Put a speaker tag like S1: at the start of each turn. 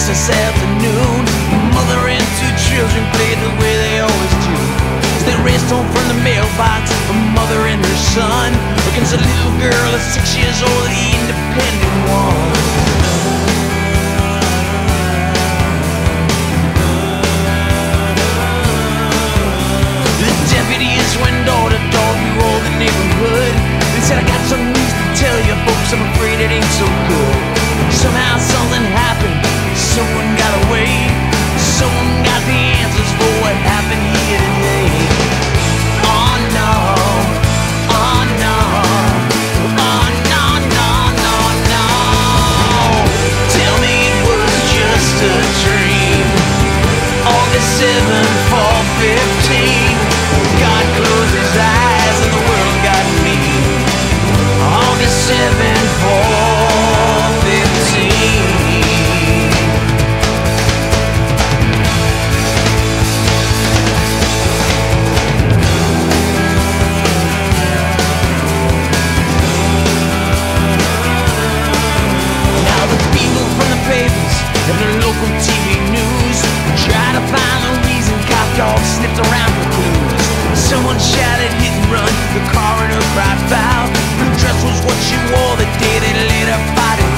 S1: this afternoon. Mother and two children played the way they always do. As they raced home from the mailbox, a mother and her son, against a little girl at 6 years old, the independent one. Deputies went door to door through all the neighborhood. They said, I got some news to tell you folks, I'm afraid it ain't so good. Somehow something happened, someone got away, someone got the answers for what happened here today. Oh no, oh no, oh no, no, no, no. Tell me it was just a dream. August 7th, 4:15. God closed his eyes and the world got me. August 7th, 4:15. Now the people from the papers and the local TV news try to find a reason cop dogs sniffed around for clues. Someone shouted hit and run, the coroner cried foul. Her dress was what she wore the day they laid her body